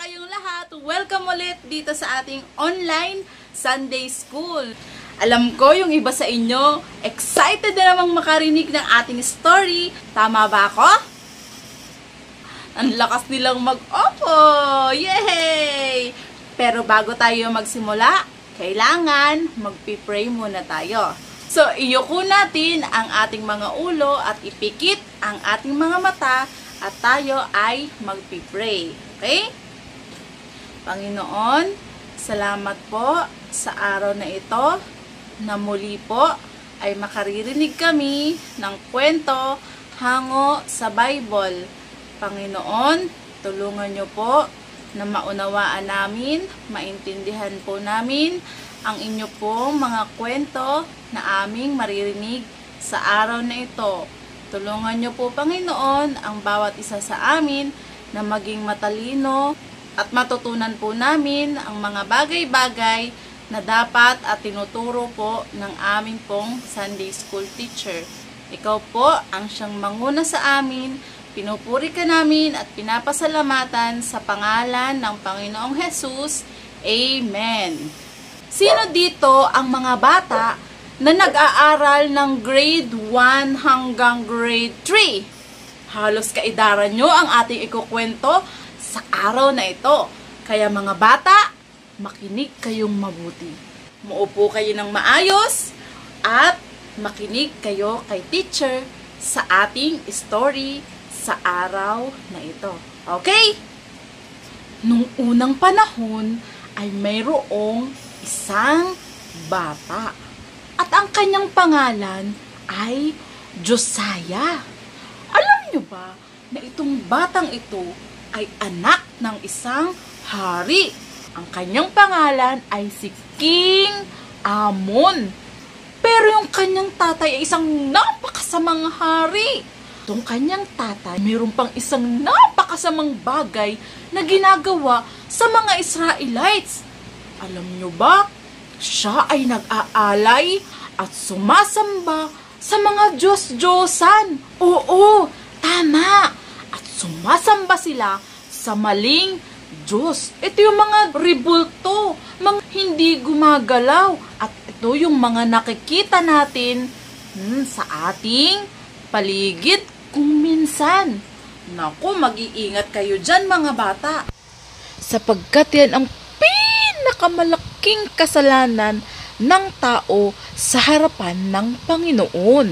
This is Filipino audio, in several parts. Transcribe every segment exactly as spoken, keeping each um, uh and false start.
kayong lahat. Welcome ulit dito sa ating online Sunday School. Alam ko yung iba sa inyo, excited na namang makarinig ng ating story. Tama ba ako? Ang lakas nilang mag-opo! Yay! Pero bago tayo magsimula, kailangan magpi-pray muna tayo. So, iyuko natin ang ating mga ulo at ipikit ang ating mga mata at tayo ay magpi-pray. Okay? Panginoon, salamat po sa araw na ito na muli po ay makaririnig kami ng kwento hango sa Bible. Panginoon, tulungan niyo po na maunawaan namin, maintindihan po namin ang inyo pong mga kwento na aming maririnig sa araw na ito. Tulungan niyo po, Panginoon, ang bawat isa sa amin na maging matalino at matutunan po namin ang mga bagay-bagay na dapat at tinuturo po ng aming pong Sunday School teacher. Ikaw po ang siyang manguna sa amin. Pinupuri ka namin at pinapasalamatan sa pangalan ng Panginoong Jesus. Amen. Sino dito ang mga bata na nag-aaral ng grade one hanggang grade three? Halos kaidaran nyo ang ating ikukwento sa araw na ito. Kaya mga bata, makinig kayong mabuti. Muupo kayo ng maayos at makinig kayo kay teacher sa ating story sa araw na ito. Okay? Nung unang panahon ay mayroong isang bata. At ang kanyang pangalan ay Josiah. Alam nyo ba na itong batang ito ay anak ng isang hari? Ang kanyang pangalan ay si King Amon. Pero yung kanyang tatay ay isang napakasamang hari. Itong kanyang tatay, mayroon pang isang napakasamang bagay na ginagawa sa mga Israelites. Alam nyo ba? Siya ay nag-aalay at sumasamba sa mga Diyos-Diyosan. Oo, tama. At sumasamba sila sa maling Diyos. Ito yung mga ribulto, mga hindi gumagalaw. At ito yung mga nakikita natin hmm, sa ating paligid kung minsan. Naku, mag-iingat kayo dyan mga bata. Sapagkat yan ang pinakamalaking kasalanan ng tao sa harapan ng Panginoon.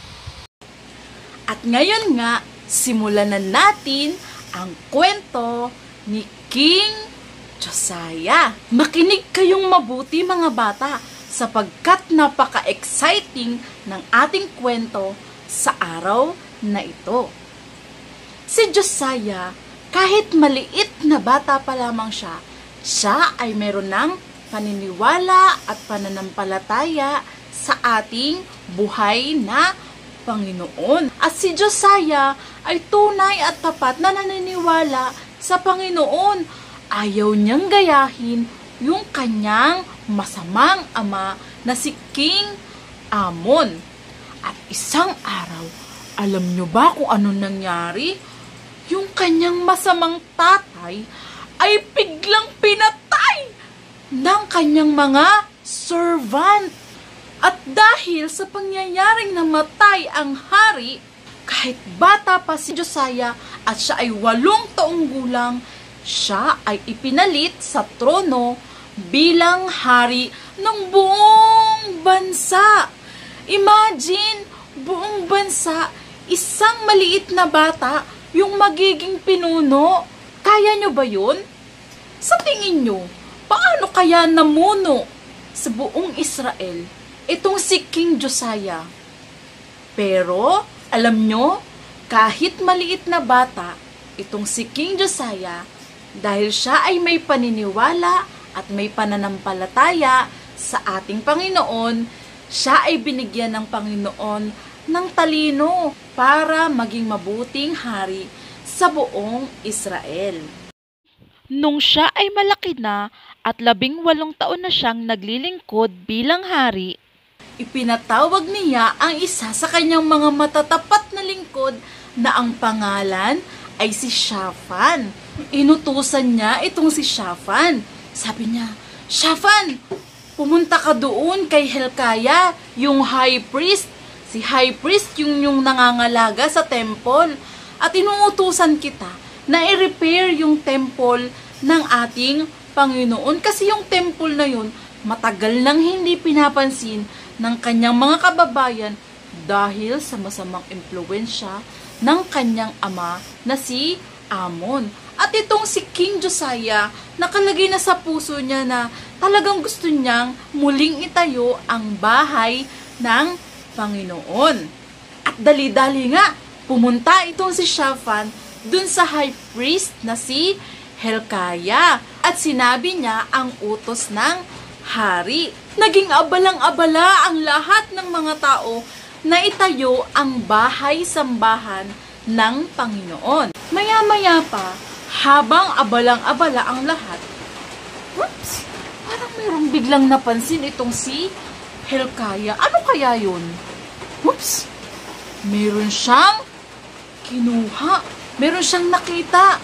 At ngayon nga, simulan na natin ang kwento ni King Josiah. Makinig kayong mabuti mga bata sapagkat napaka-exciting ng ating kwento sa araw na ito. Si Josiah, kahit maliit na bata pa lamang siya, siya ay meron ng paniniwala at pananampalataya sa ating buhay na Panginoon. At si Josiah ay tunay at tapat na naniniwala sa Panginoon. Ayaw niyang gayahin yung kanyang masamang ama na si King Amon. At isang araw, alam niyo ba kung ano nangyari? Yung kanyang masamang tatay ay biglang pinatay ng kanyang mga servant. At dahil sa pangyayaring namatay ang hari, kahit bata pa si Josiah at siya ay walong taong gulang, siya ay ipinalit sa trono bilang hari ng buong bansa. Imagine, buong bansa, isang maliit na bata yung magiging pinuno. Kaya nyo ba yun? Sa tingin nyo, paano kaya namuno sa buong Israel itong si King Josiah? Pero, alam nyo, kahit maliit na bata, itong si King Josiah, dahil siya ay may paniniwala at may pananampalataya sa ating Panginoon, siya ay binigyan ng Panginoon ng talino para maging mabuting hari sa buong Israel. Nung siya ay malaki na at labing walong taon na siyang naglilingkod bilang hari, ipinatawag niya ang isa sa kanyang mga matatapat na lingkod na ang pangalan ay si Shafan. Inutusan niya itong si Shafan. Sabi niya, Shafan, pumunta ka doon kay Hilkiah, yung high priest. Si high priest yung yung nangangalaga sa temple. At inuutusan kita na i-repair yung temple ng ating Panginoon. Kasi yung temple na yun, matagal nang hindi pinapansin ng kanyang mga kababayan dahil sa masamang impluwensya ng kanyang ama na si Amon. At itong si King Josiah, nakalagay na sa puso niya na talagang gusto niyang muling itayo ang bahay ng Panginoon. At dali-dali nga, pumunta itong si Shaphan dun sa high priest na si Hilkiah. At sinabi niya ang utos ng hari. Naging abalang-abala ang lahat ng mga tao na itayo ang bahay-sambahan ng Panginoon. Maya-maya pa, habang abalang-abala ang lahat, whoops, parang mayroong biglang napansin itong si Hilkiah. Ano kaya yun? Whoops, meron siyang kinuha. Meron siyang nakita.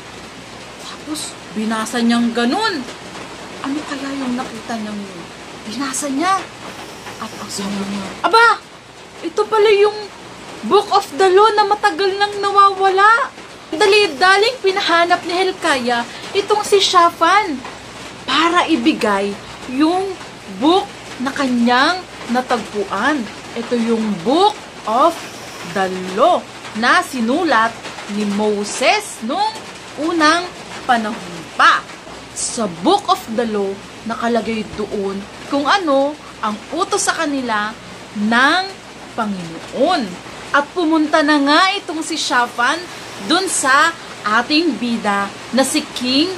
Tapos, binasa niyang ganun. Ano kaya yung nakita niyang yun? Binasa niya. At ang sabi niya, aba, ito pala yung Book of the Law na matagal nang nawawala. Dali-daling pinahanap ni Hilkiah itong si Shaphan para ibigay yung book na kanyang natagpuan. Ito yung Book of the Law na sinulat ni Moses noong unang panahon pa. Sa Book of the Law, nakalagay doon kung ano ang utos sa kanila ng Panginoon. At pumunta na nga itong si Shaphan dun sa ating bida na si King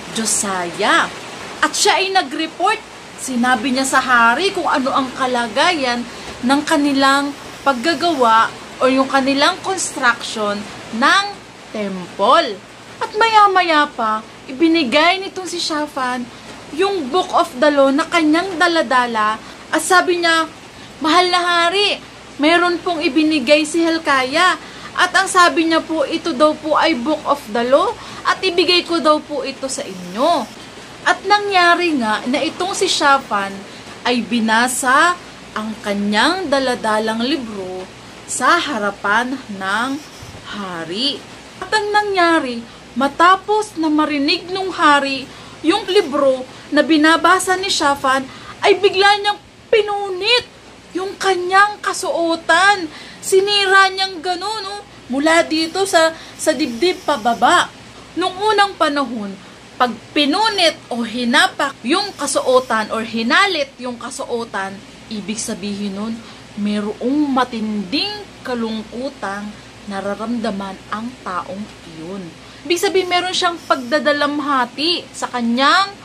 Josiah. At siya ay nag-report. Sinabi niya sa hari kung ano ang kalagayan ng kanilang paggagawa o yung kanilang construction ng temple. At maya-maya pa, ibinigay nitong si Shaphan yung Book of the Law na kanyang daladala. At sabi niya, mahal na hari, meron pong ibinigay si Hilkiah. At ang sabi niya po, ito daw po ay Book of the Law at ibigay ko daw po ito sa inyo. At nangyari nga na itong si Shaphan ay binasa ang kanyang daladalang libro sa harapan ng hari. At ang nangyari, matapos na marinig ng hari yung libro na binabasa ni Shaphan, ay bigla niyang pinunit yung kanyang kasuotan. Sinira niyang gano'n, no? Mula dito sa, sa dibdib pababa. Nung unang panahon, pag pinunit o hinapak yung kasuotan or hinalit yung kasuotan, ibig sabihin nun, mayroong matinding kalungkutang nararamdaman ang taong iyon. Ibig sabihin, meron siyang pagdadalamhati sa kanyang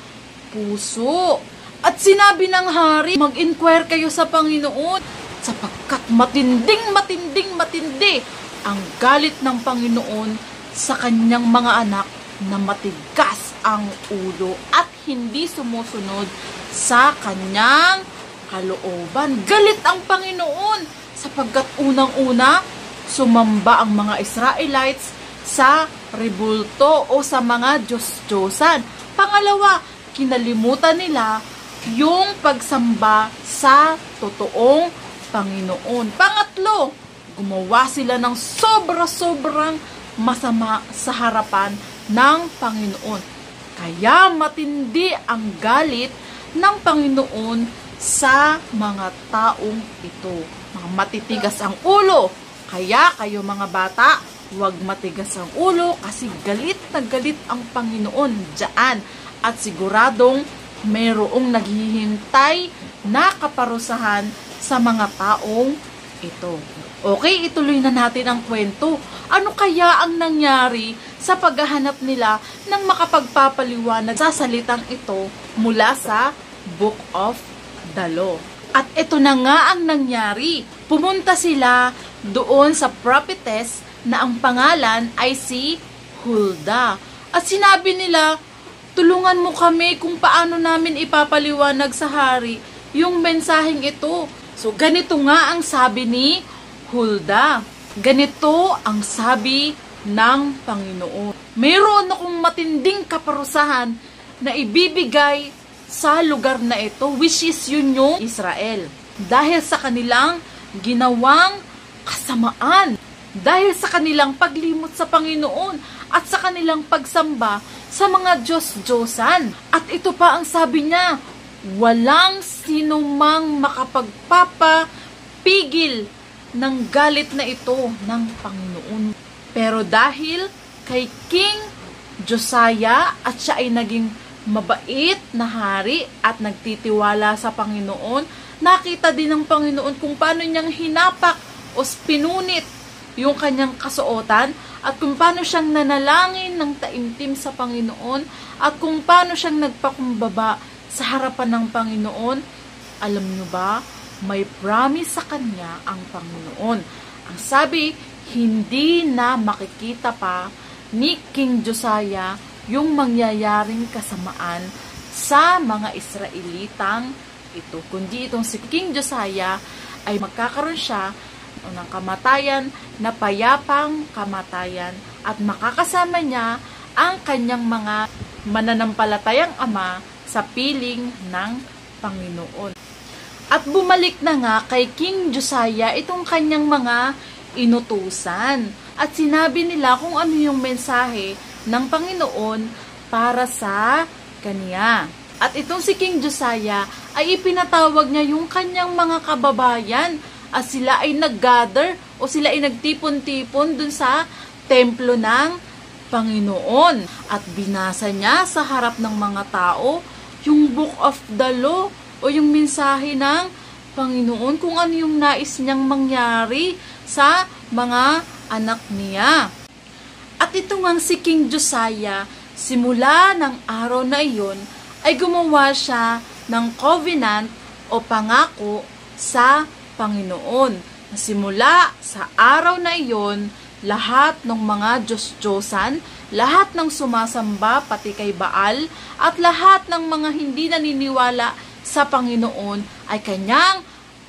puso. At sinabi ng hari, mag-inquire kayo sa Panginoon sapagkat matinding, matinding, matindi ang galit ng Panginoon sa kanyang mga anak na matigas ang ulo at hindi sumusunod sa kanyang kalooban. Galit ang Panginoon sapagkat unang-una, sumamba ang mga Israelites sa rebulto o sa mga Diyos-Diyosan. Pangalawa, kinalimutan nila yung pagsamba sa totoong Panginoon. Pangatlo, gumawa sila ng sobra-sobrang masama sa harapan ng Panginoon. Kaya matindi ang galit ng Panginoon sa mga taong ito. Mga matitigas ang ulo. Kaya kayo mga bata, huwag matigas ang ulo kasi galit na galit ang Panginoon dyan. At siguradong mayroong naghihintay na kaparusahan sa mga taong ito. Okay, ituloy na natin ang kwento. Ano kaya ang nangyari sa paghahanap nila ng makapagpapaliwanag sa salitang ito mula sa Book of the Law? At ito na nga ang nangyari. Pumunta sila doon sa prophetess na ang pangalan ay si Huldah. At sinabi nila, tulungan mo kami kung paano namin ipapaliwanag sa hari yung mensaheng ito. So, ganito nga ang sabi ni Huldah. Ganito ang sabi ng Panginoon. Mayroon akong matinding kaparusahan na ibibigay sa lugar na ito, which is yun yung Israel. Dahil sa kanilang ginawang kasamaan, dahil sa kanilang paglimot sa Panginoon at sa kanilang pagsamba sa mga Diyos-Diyosan. At ito pa ang sabi niya, walang sinumang makapagpapapigil ng galit na ito ng Panginoon. Pero dahil kay King Josiah at siya ay naging mabait na hari at nagtitiwala sa Panginoon, nakita din ng Panginoon kung paano niyang hinapak o pinunit yung kanyang kasuotan at kung paano siyang nanalangin ng taimtim sa Panginoon at kung paano siyang nagpakumbaba sa harapan ng Panginoon. Alam niyo ba, may promise sa kanya ang Panginoon. Ang sabi, hindi na makikita pa ni King Josiah yung mangyayaring kasamaan sa mga Israelitang ito, kundi itong si King Josiah ay magkakaroon siya ng kamatayan na payapang kamatayan at makakasama niya ang kanyang mga mananampalatayang ama sa piling ng Panginoon. At bumalik na nga kay King Josiah itong kanyang mga inutusan at sinabi nila kung ano yung mensahe ng Panginoon para sa kanya. At itong si King Josiah ay ipinatawag niya yung kanyang mga kababayan at sila ay nag-gather o sila ay nagtipon-tipon dun sa templo ng Panginoon. At binasa niya sa harap ng mga tao yung Book of the Law o yung mensahe ng Panginoon kung ano yung nais niyang mangyari sa mga anak niya. At ito ngang si King Josiah, simula ng araw na iyon, ay gumawa siya ng covenant o pangako sa Panginoon. Simula sa araw na iyon, lahat ng mga Diyos-Diyosan, lahat ng sumasamba pati kay Baal, at lahat ng mga hindi naniniwala sa Panginoon ay kanyang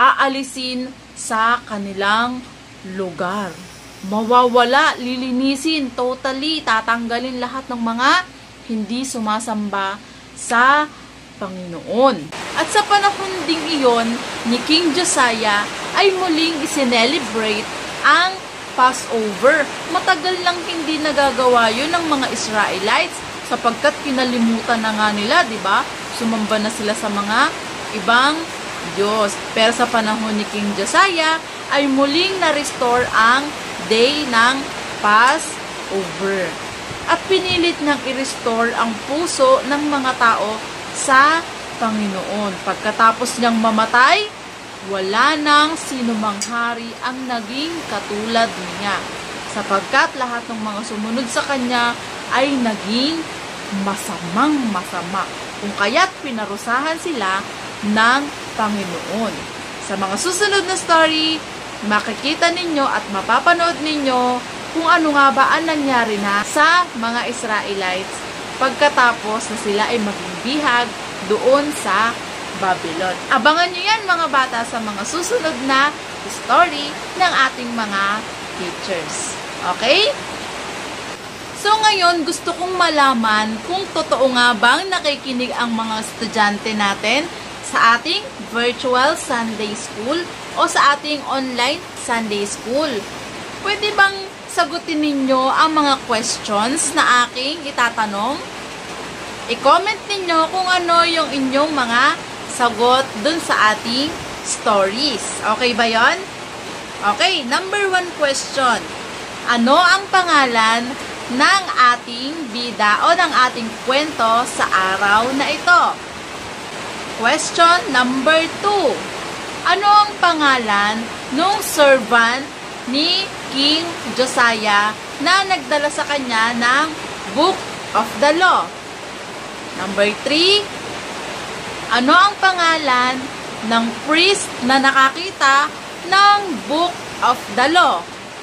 aalisin sa kanilang lugar. Mawawala, lilinisin, totally, tatanggalin lahat ng mga hindi sumasamba sa Panginoon. At sa panahon ding iyon ni King Josiah ay muling isinelebrate ang Passover. Matagal lang hindi nagagawa yun ng mga Israelites sapagkat kinalimutan na nga nila, di ba? Sumamba na sila sa mga ibang Diyos. Pero sa panahon ni King Josiah ay muling na-restore ang day ng Passover. At pinilit niyang i-restore ang puso ng mga tao sa Panginoon. Pagkatapos niyang mamatay, wala nang sinumang hari ang naging katulad niya, sapagkat lahat ng mga sumunod sa kanya ay naging masamang masama, kung kaya't pinarusahan sila ng Panginoon. Sa mga susunod na story, makikita ninyo at mapapanood ninyo kung ano nga ba ang nangyari na sa mga Israelites pagkatapos na sila ay maging bihag doon sa Babylon. Abangan nyo yan mga bata sa mga susunod na story ng ating mga teachers. Okay? So ngayon, gusto kong malaman kung totoo nga bang nakikinig ang mga estudyante natin sa ating virtual Sunday School o sa ating online Sunday School. Pwede bang sagutin ninyo ang mga questions na aking itatanong? I-comment ninyo kung ano yung inyong mga sagot dun sa ating stories. Okay ba yon? Okay, number one question. Ano ang pangalan ng ating bida o ng ating kwento sa araw na ito? Question number two. Ano ang pangalan ng servant ni King Josiah na nagdala sa kanya ng Book of the Law? Number three. Ano ang pangalan ng priest na nakakita ng Book of the Law?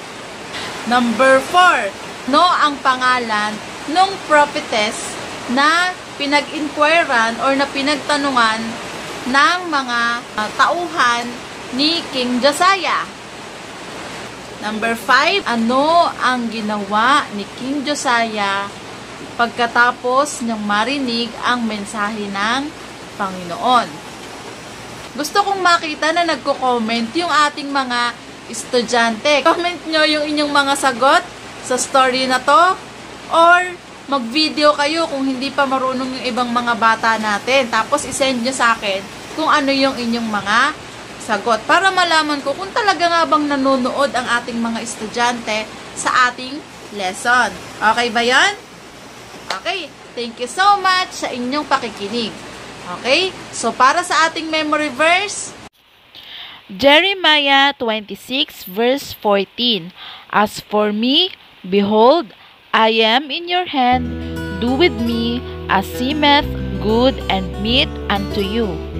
Number four. No ang pangalan ng prophetess na pinag-inquiran or na pinagtanungan ng mga uh, tauhan ni King Josiah? Number five, ano ang ginawa ni King Josiah pagkatapos niyang marinig ang mensahe ng Panginoon? Gusto kong makita na nagko-comment yung ating mga estudyante. Comment nyo yung inyong mga sagot sa story na to, or mag-video kayo kung hindi pa marunong yung ibang mga bata natin. Tapos isend nyo sa akin kung ano yung inyong mga sagot para malaman ko kung talaga nga bang nanonood ang ating mga estudyante sa ating lesson. Okay ba yan? Okay. Thank you so much sa inyong pakikinig. Okay? So, para sa ating memory verse, Jeremiah twenty-six verse fourteen. As for me, behold, I am in your hand. Do with me as seemeth good and meet unto you.